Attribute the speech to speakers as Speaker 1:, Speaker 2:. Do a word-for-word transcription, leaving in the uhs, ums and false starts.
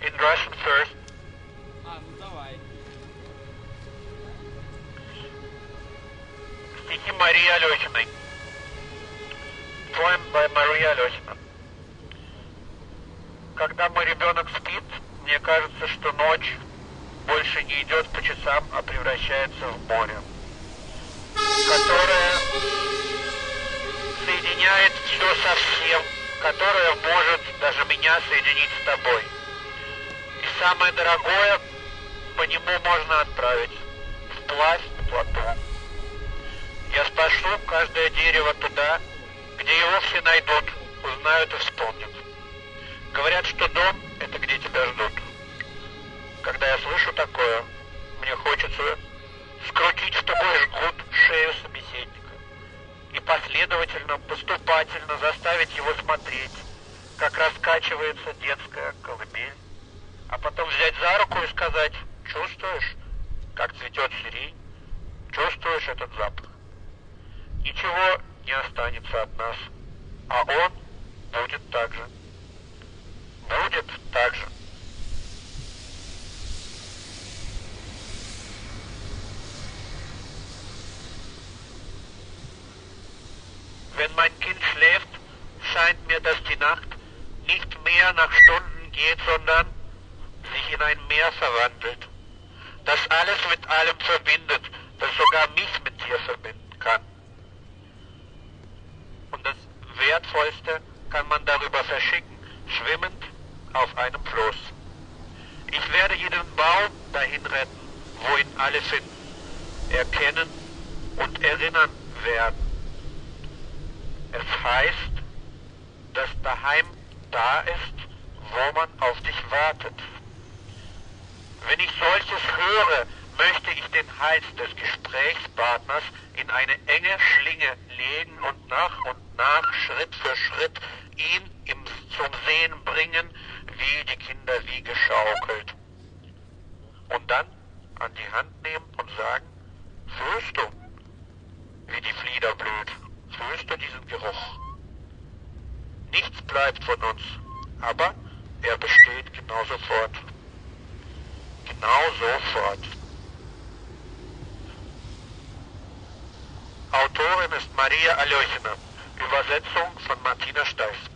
Speaker 1: In Russian first.
Speaker 2: А, ну давай.
Speaker 1: Стихи Марии Алехиной. Poem by Мария Алехина. Когда мой ребенок спит, мне кажется, что ночь больше не идет по часам, а превращается в море, которое соединяет все со всем, которое может даже меня соединить с тобой. И самое дорогое, по нему можно отправить вплавь к плоту. Я спашу каждое дерево туда, где его все найдут, узнают и вспомнят. Говорят, что дом — это где тебя ждут. Когда я слышу такое, мне хочется скрутить в тугой жгут шею собеседника и последовательно, поступательно заставить его смотреть, как раскачивается детская колыбель, а потом взять за руку и сказать: чувствуешь, как цветет сирень, чувствуешь этот запах? Ничего не останется от нас, а он будет так же. Будет так же. Wenn mein Kind schläft, scheint mir, dass die Nacht nicht mehr nach Stunden geht, sondern sich in ein Meer verwandelt, das alles mit allem verbindet, das sogar mich mit dir verbinden kann. Und das Wertvollste kann man darüber verschicken, schwimmend auf einem Floß. Ich werde jeden Baum dahin retten, wo ihn alle finden, erkennen und erinnern werden. Es heißt, dass daheim da ist, wo man auf dich wartet. Wenn ich solches höre, möchte ich den Hals des Gesprächspartners in eine enge Schlinge legen und nach und nach, Schritt für Schritt, ihn im, zum Sehen bringen, wie die Kinderwiege schaukelt. Und dann an die Hand nehmen und sagen: fühlst du, wie die Flieder blüht? Fühlst du diesen Geruch? Nichts bleibt von uns, aber er besteht genau sofort. Genau sofort. Autorin ist Maria Alechina, Übersetzung von Martina Steiß.